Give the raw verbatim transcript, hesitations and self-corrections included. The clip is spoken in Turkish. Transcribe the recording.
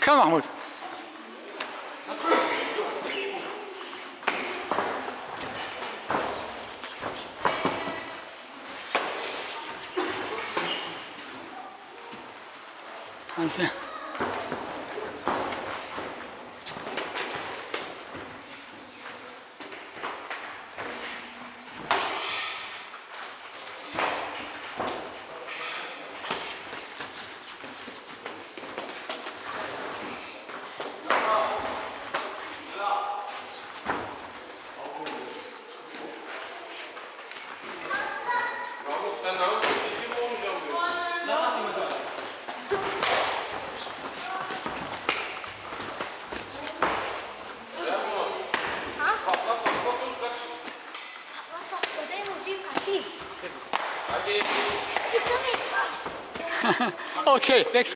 Come Mahmoud. Hadi. Sen ne yapıyorsun? İyi mi olmayacağım diyor. Ne yapayım acaba? Yapma. Ha? Patlat patlat dur kaç. Patlat patlat deh uji kasih. Hadi. Kita nih. Okay, next.